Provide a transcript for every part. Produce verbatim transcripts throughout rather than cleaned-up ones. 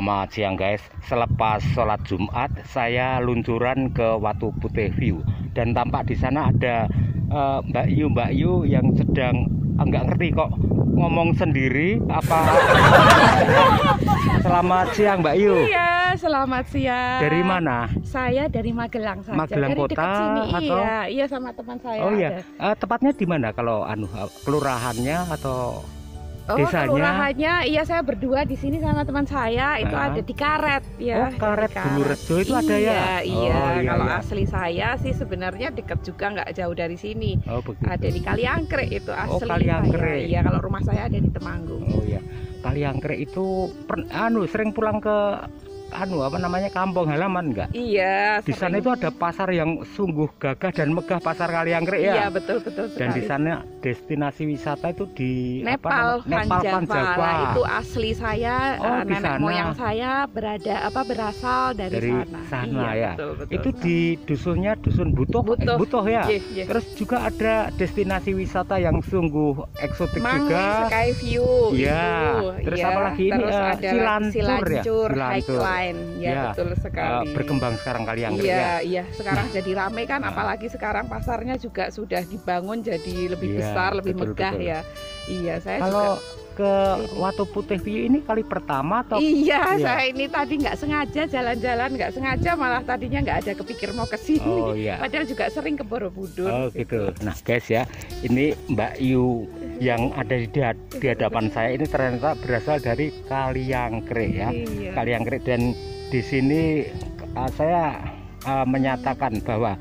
Selamat siang guys. Selepas sholat Jumat saya luncuran ke Watu Putih View dan tampak di sana ada uh, Mbak Yu Mbak Yu yang sedang enggak ngerti kok ngomong sendiri apa. Selamat siang Mbak Yu. Iya, selamat siang. Dari mana? Saya dari Magelang saja. Magelang dari kota dekat sini. atau? Iya, iya sama teman saya. Oh iya. Uh, tepatnya di mana kalau anu kelurahannya atau Oh, desanya? kelurahannya, iya saya berdua di sini sama teman saya itu Ah. ada di Karet ya. Oh, Karet Bulurejo itu iya, ada ya? Iya, Oh, iya, kalau iya. asli saya sih sebenarnya dekat juga, nggak jauh dari sini. Oh, begitu. Ada di Kaliangkrek itu asli. Oh, Kaliangkrek. Saya. Iya, kalau rumah saya ada di Temanggung. Oh iya. Kaliangkrek itu per, anu sering pulang ke anu apa namanya kampung halaman enggak? Iya. Di sana itu ada pasar yang sungguh gagah dan megah, pasar Kaliangkrek ya. Iya, betul betul sekali. Dan di sana destinasi wisata itu di Nepal, apa, Nepal Panjava. Panjava. Nah, itu asli saya, Oh, uh, di nenek sana. moyang saya berada apa berasal dari, Dari sana. sana Iya, ya. betul, betul. Itu di dusunnya dusun Butuh, Butuh. Eh, Butuh ya. Iya, iya. Terus juga ada destinasi wisata yang sungguh eksotik Mangi, juga. Sky View. Iya. Itu. Terus Iya. apa lagi ini? Terus Eh, ada Silancur Silancur, ya? Silancur. Highline. Ya, Ya. betul sekali. Eh, berkembang sekarang Kaliangkrek Iya, ya. iya. Sekarang jadi rame kan, Nah. apalagi sekarang pasarnya juga sudah dibangun jadi lebih Iya, besar, lebih betul, megah betul. ya. Iya, saya Kalau juga. ke Watu Putih View ini kali pertama atau? Iya, Iya. saya ini tadi nggak sengaja jalan-jalan, nggak sengaja malah tadinya nggak ada kepikir mau ke sini. Oh iya. Padahal juga sering ke Borobudur. Oh gitu. Nah guys ya, ini Mbak Yu yang ada di, di hadapan saya ini ternyata berasal dari Kaliangkrek ya. Iya. Kaliangkrek, dan di sini uh, saya uh, menyatakan bahwa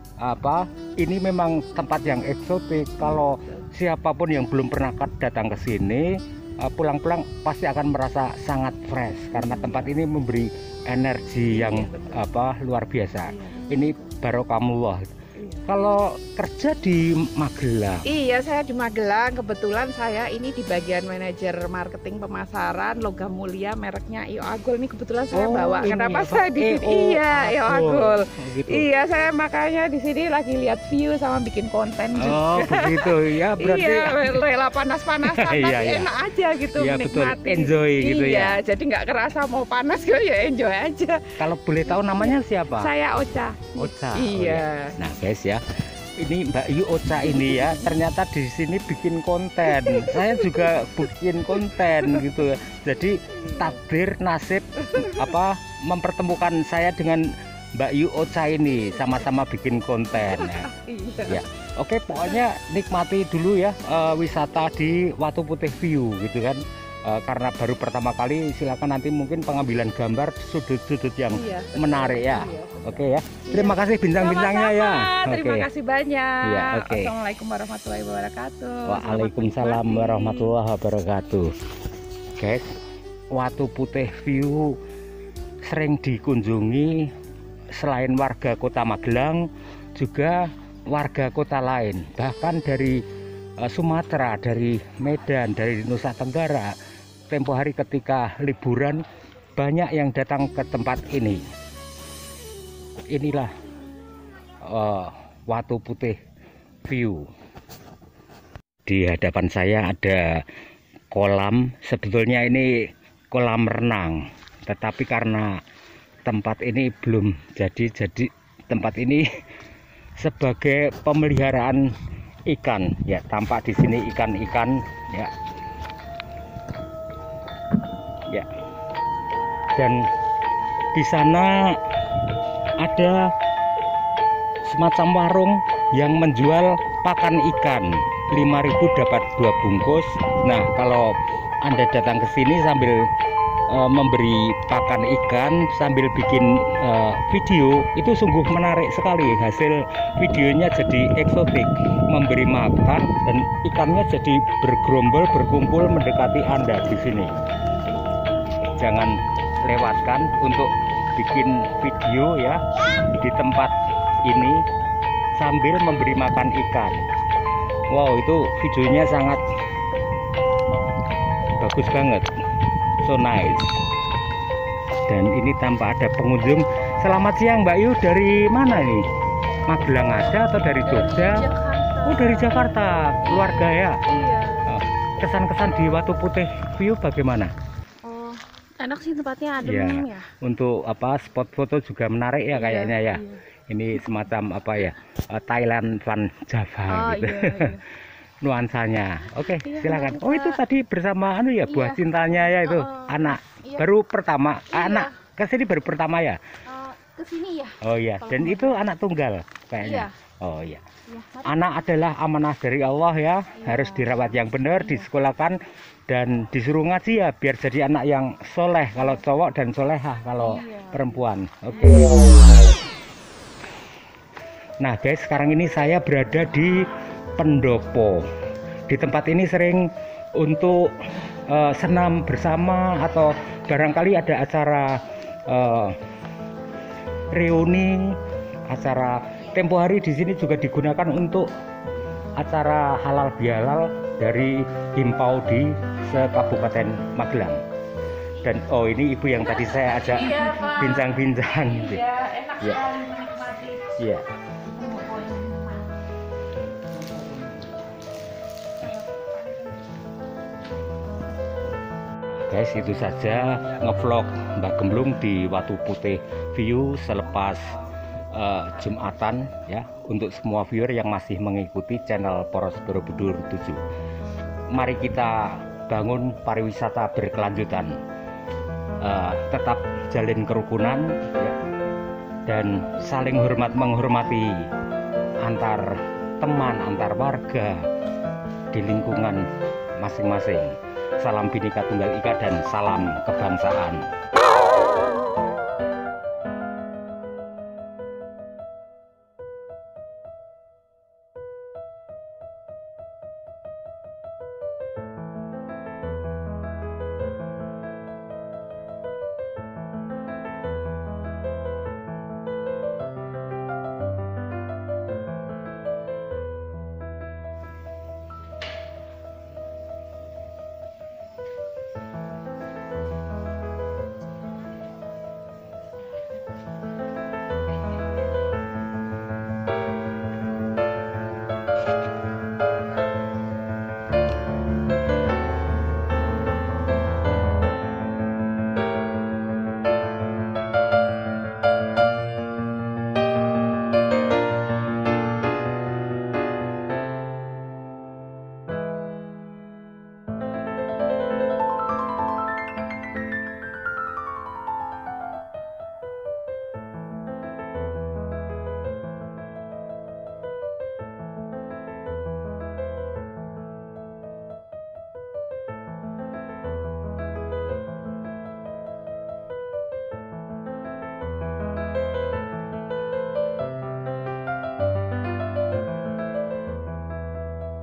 apa ini memang tempat yang eksotik. Kalau siapapun yang belum pernah datang ke sini, uh, pulang-pulang pasti akan merasa sangat fresh karena tempat ini memberi energi yang Iya, betul. apa luar biasa. Iya. Ini barokamullah. Iya. Kalau kerja di Magelang, Iya, saya di Magelang. Kebetulan saya ini di bagian manajer marketing pemasaran Logam Mulia, mereknya E O Agul. Ini kebetulan saya Oh, bawa. ini Kenapa apa? saya di E O sini? Iya, E O Agul. oh, gitu. Iya, saya makanya di sini lagi lihat view sama bikin konten Oh juga. begitu ya, berarti Iya, rela panas-panasan tapi Iya, iya. enak aja gitu, Iya, betul. menikmati. Enjoy gitu iya, ya. jadi nggak kerasa mau panas gue ya enjoy aja. kalau boleh tahu namanya siapa? Saya Ocha. Ocha. Oh, Iya. Nah guys ya, ini Mbak Yu Ocha ini ya, ternyata di sini bikin konten. Saya juga bikin konten gitu. Jadi takdir nasib apa mempertemukan saya dengan Mbak Yu Ocha ini, sama-sama bikin konten ya. Iya. Ya. Oke, pokoknya nikmati dulu ya eh, wisata di Watu Putih View gitu kan. Eh, karena baru pertama kali, silakan nanti mungkin pengambilan gambar sudut-sudut yang Iya, betul. menarik ya. Iya, betul. Oke ya. Terima kasih bintang-bintangnya ya. Sama-sama. Terima Oke. kasih banyak. Iya, oke. Assalamualaikum warahmatullahi wabarakatuh. Waalaikumsalam Selamat menikmati. warahmatullahi wabarakatuh. Guys, Watu Putih View sering dikunjungi selain warga kota Magelang, juga warga kota lain, bahkan dari uh, Sumatera, dari Medan, dari Nusa Tenggara. Tempo hari ketika liburan banyak yang datang ke tempat ini. Inilah uh, Watu Putih View. Di hadapan saya ada kolam. Sebetulnya ini kolam renang, tetapi karena tempat ini belum jadi, jadi tempat ini sebagai pemeliharaan ikan ya. Tampak di sini ikan-ikan ya. Ya. Dan di sana ada semacam warung yang menjual pakan ikan. lima ribu dapat dua bungkus. Nah, kalau Anda datang ke sini sambil uh, memberi pakan ikan, sambil bikin uh, video, itu sungguh menarik sekali. Hasil videonya jadi eksotik, memberi makan dan ikannya jadi bergerombol, berkumpul mendekati Anda di sini. Jangan lewatkan untuk bikin video ya di tempat ini sambil memberi makan ikan. Wow, itu videonya sangat bagus banget, so nice. Dan ini tanpa ada pengunjung. Selamat siang Mbak Yu, dari mana ini? Magelang ada atau dari Jogja? Jakarta. Oh, dari Jakarta, keluarga ya. Iya. Kesan-kesan di Watu Putih View bagaimana? Oh, Enak sih tempatnya, adem Ya, ya. untuk apa spot foto juga menarik ya kayaknya ya. Iya, iya. Ini semacam apa ya? eh, Thailand Van Java Oh gitu. iya, iya. Nuansanya. Oke, Iya, silakan. Kak. Oh, itu tadi bersama anu ya, buah Iya. cintanya ya itu. Oh, oh. Anak Iya. baru pertama. Iya. Anak ke sini baru pertama ya? Uh, ke sini ya. Oh iya, Kalau dan mau. itu anak tunggal kayaknya. Iya. Oh iya. Iya, mari. Anak adalah amanah dari Allah ya, Iya. harus dirawat yang benar, Iya. disekolahkan dan disuruh ngaji ya, biar jadi anak yang soleh kalau cowok dan solehah kalau Iya. perempuan. Oke. Nah guys, sekarang ini saya berada di pendopo. Di tempat ini sering untuk uh, senam bersama atau barangkali ada acara uh, reuni, acara tempo hari di sini juga digunakan untuk acara halal bihalal dari himpau di se-Kabupaten Magelang. Dan oh ini ibu yang tadi saya ajak Iya, Pak. bincang-bincang gitu. Iya, enak Iya. sekali menikmati. Iya. Guys, itu saja ngevlog Mbak Gemblung di Watu Putih View selepas uh, Jumatan ya, untuk semua viewer yang masih mengikuti channel Poros Borobudur tujuh. Mari kita bangun pariwisata berkelanjutan, uh, tetap jalin kerukunan ya, dan saling hormat menghormati antar teman, antar warga di lingkungan masing-masing. Salam Bhinneka Tunggal Ika dan salam kebangsaan.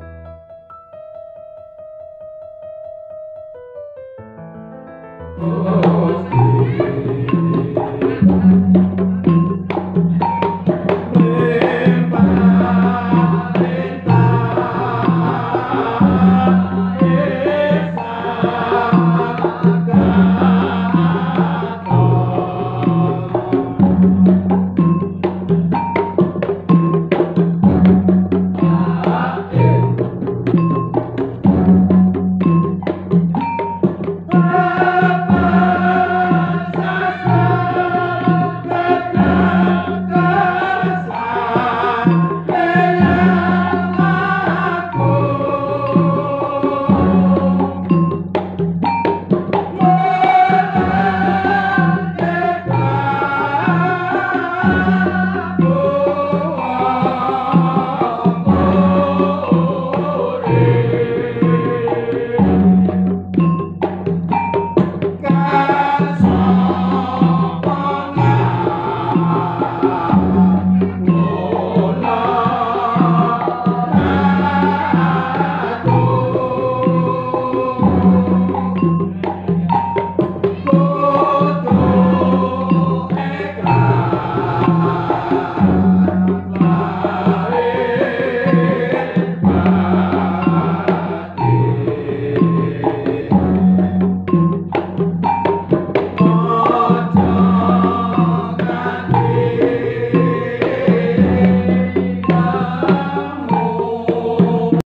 Oh